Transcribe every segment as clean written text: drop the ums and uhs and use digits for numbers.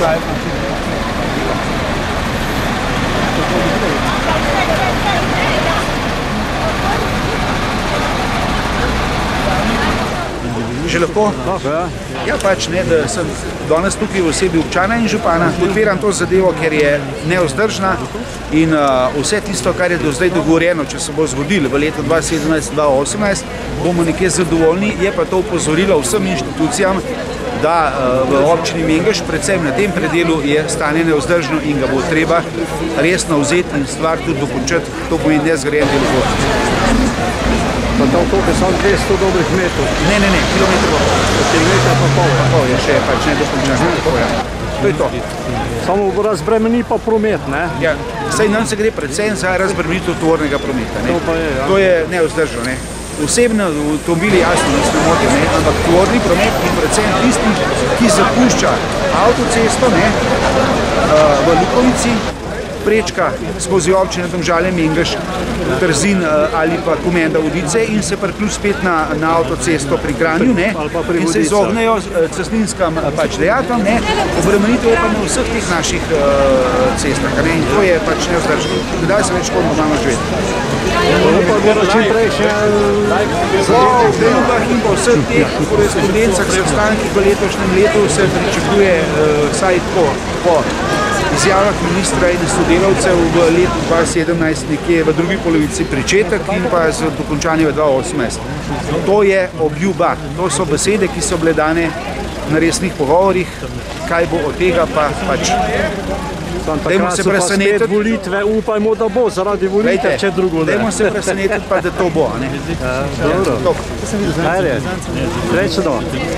Že lahko? Ja, pač ne, da sem danes tukaj v osebi občana in župana. Podpiram to zadevo, ker je neozdržna in vse tisto, kar je do zdaj dogovorjeno, če se bo zgodilo v letu 2017-2018, bomo nekje zadovoljni. Je pa to upozorilo vsem inštitucijam, da v občini Mengeš, predvsem na tem predelu, je stanje neozdržno in ga bo treba resno vzeti in stvar tudi dokončati. To pomeni nezgrajen del vod. Pa tam koliko je samo 200 dobrih metrov? Ne, kilometrov. Kilometra pa pol. Pol je še pač nedokončano. To je to. Samo razbremeni pa promet, ne? Ja, saj nam se gre predvsem za razbremenitev tovornega prometa, ne? To pa je, ja. To je neozdržno, ne? Osebni avtomobili jasno nas ne motijo, ne? Ampak tovorni promet in predvsem tisti, ki zapušča avtocesto, ne? V Lukovici, prečka skozi občine Domžale, Mengeš, Trzin ali pa Komenda Vodice in se priključi spet na avtocesto pri Kranju, ne, in se izognejo cestninskam pač dejatvam, ne, obremenitev je pa na vseh teh naših cestah, ne, in to je pač nevzdržno. Kdaj se več kot normalno živeti. Pa bo čim prej še v delbah in po vseh teh korespondencah, sestankih v letošnjem letu se pričakuje vsaj po izjavah ministra in sodelavcev v letu 2017 nekje v drugi polovici pričetek in pa z dokončanjem v 2018. To je obljuba, to so besede, ki so bile dane na resnih pogovorih, kaj bo od tega pa pač. Dajmo se presenetiti. Volitve, upajmo, da bo zaradi volitev, če drugo ne. Dajmo se presenetiti pa, da to bo, ne? Dobro. Ajde, srečno.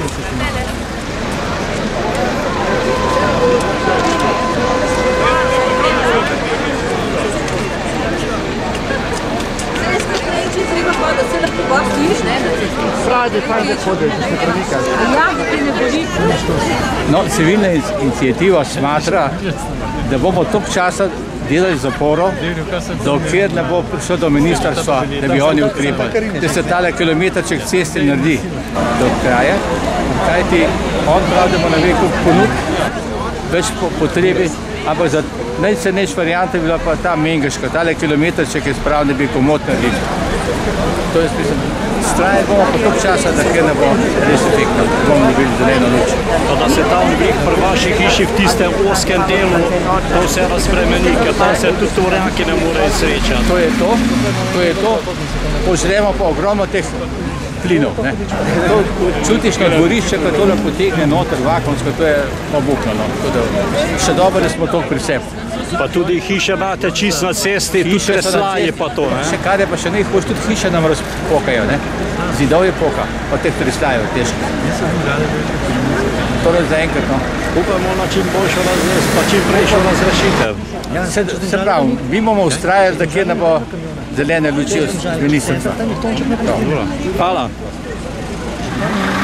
No, civilna inicijativa smatra, da bomo toliko časa delali zaporo, dokler ne bo prišlo do ministrstva, da bi oni ukrepali. Da se tale kilometrček ceste naredi do kraja, kajti on pravi, da bo na veliko ponudb, več potrebi, ampak za najcenejša varianta bi bila pa ta Mengeška, tale kilometrček je spravljen, da bi komot naredili. To je smisel. Straje bomo po toliko časa, da kjer ne bo res efektno, bomo dobili zeleno luč. Pa da se tam pri vaši hiši v tistem oskem delu to vse razbremeni, ker tam se tudi tovornjaki ne morejo srečati. To je to. Požremo pa ogromno teh plinov, ne. To čutiš na dvorišče, ko tole potegne noter vakuumsko, to je obupno, no. Še dobro, da smo toliko pri sebi. Pa tudi hiše imate čist na cesti, tudi treslaje pa to, ne? Še kar je pa še ne, hoš tudi hiše nam razpokajo, ne? Zidov je poka, pa teh treslajev težko. Torej zaenkrat, no. Upamo na čim boljšo pa čim prejšo razrešitev. Se pravi, mi bomo ustrajali, da kjer ne bo zelene luči od ministrstva. Hvala.